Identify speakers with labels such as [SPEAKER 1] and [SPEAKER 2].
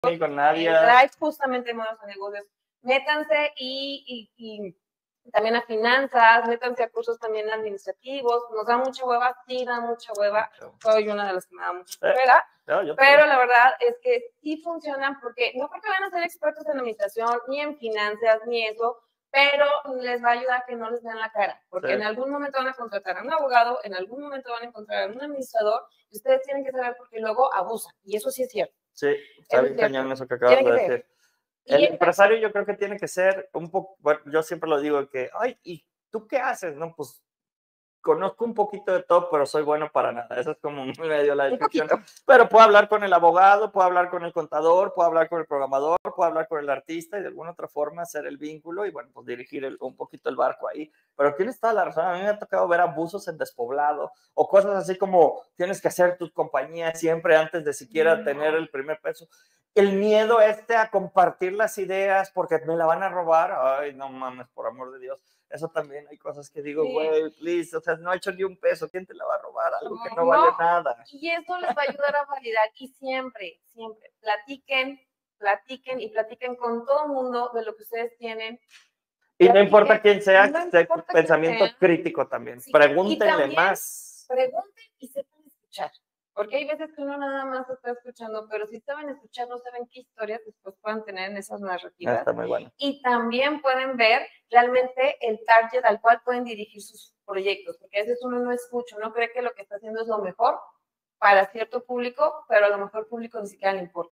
[SPEAKER 1] Ni con nadie.
[SPEAKER 2] Drive justamente Modos de Negocios. Métanse y también a finanzas, métanse a cursos también administrativos. Nos da mucha hueva, sí da mucha hueva. Soy una de las que me da mucha hueva. Pero la verdad es que sí funcionan porque no porque van a ser expertos en administración, ni en finanzas, ni eso, pero les va a ayudar a que no les vean la cara, porque en algún momento van a contratar a un abogado, en algún momento van a encontrar a un administrador, y ustedes tienen que saber porque luego abusan, y eso sí es cierto.
[SPEAKER 1] Sí, está bien cañón eso que acabas de decir. El empresario yo creo que tiene que ser un poco, bueno, yo siempre lo digo, que, ay, ¿y tú qué haces? No, pues conozco un poquito de todo, pero soy bueno para nada. Eso es como medio la descripción. Pero puedo hablar con el abogado, puedo hablar con el contador, puedo hablar con el programador, puedo hablar con el artista y de alguna otra forma hacer el vínculo y, bueno, pues dirigir un poquito el barco ahí. Pero tienes toda la razón. A mí me ha tocado ver abusos en despoblado o cosas así como tienes que hacer tus compañías siempre antes de siquiera tener el primer peso. El miedo a compartir las ideas porque me la van a robar. Ay, no mames, por amor de Dios. Eso también hay cosas que digo, güey, please, o sea, no he hecho ni un peso, ¿quién te la va a robar? Algo que no vale nada.
[SPEAKER 2] Y eso les va a ayudar a validar y siempre, platiquen y platiquen con todo el mundo de lo que ustedes tienen.
[SPEAKER 1] Y no importa quién sea, pensamiento crítico también. Sí, pregúntenle más.
[SPEAKER 2] Pregunten y sepan escuchar. Porque hay veces que uno nada más está escuchando, pero si saben escuchar, no saben qué historias después puedan tener en esas narrativas.
[SPEAKER 1] Está muy bueno.
[SPEAKER 2] Y también pueden ver realmente el target al cual pueden dirigir sus proyectos, porque a veces uno no escucha, uno cree que lo que está haciendo es lo mejor para cierto público, pero a lo mejor público ni siquiera le importa.